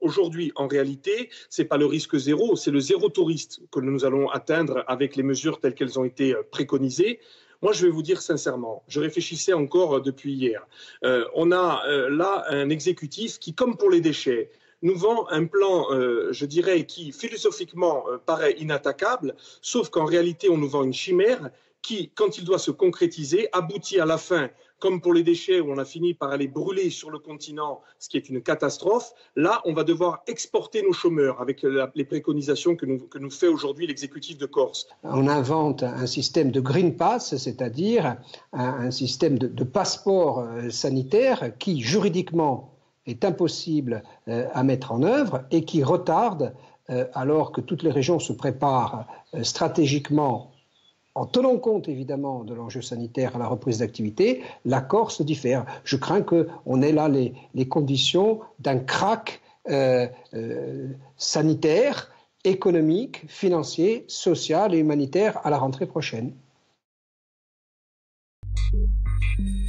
aujourd'hui, en réalité, ce n'est pas le risque zéro, c'est le zéro touriste que nous allons atteindre avec les mesures telles qu'elles ont été préconisées. Moi, je vais vous dire sincèrement, je réfléchissais encore depuis hier. On a là un exécutif qui, comme pour les déchets, nous vend un plan, je dirais, qui philosophiquement paraît inattaquable, sauf qu'en réalité, on nous vend une chimère qui, quand il doit se concrétiser, aboutit à la fin, comme pour les déchets où on a fini par aller brûler sur le continent, ce qui est une catastrophe. Là, on va devoir exporter nos chômeurs avec les préconisations que nous fait aujourd'hui l'exécutif de Corse. On invente un système de Green Pass, c'est-à-dire un système de passeport sanitaire qui, juridiquement, est impossible à mettre en œuvre et qui retarde, alors que toutes les régions se préparent stratégiquement, en tenant compte évidemment de l'enjeu sanitaire à la reprise d'activité, la Corse diffère. Je crains qu'on ait là les conditions d'un krach sanitaire, économique, financier, social et humanitaire à la rentrée prochaine.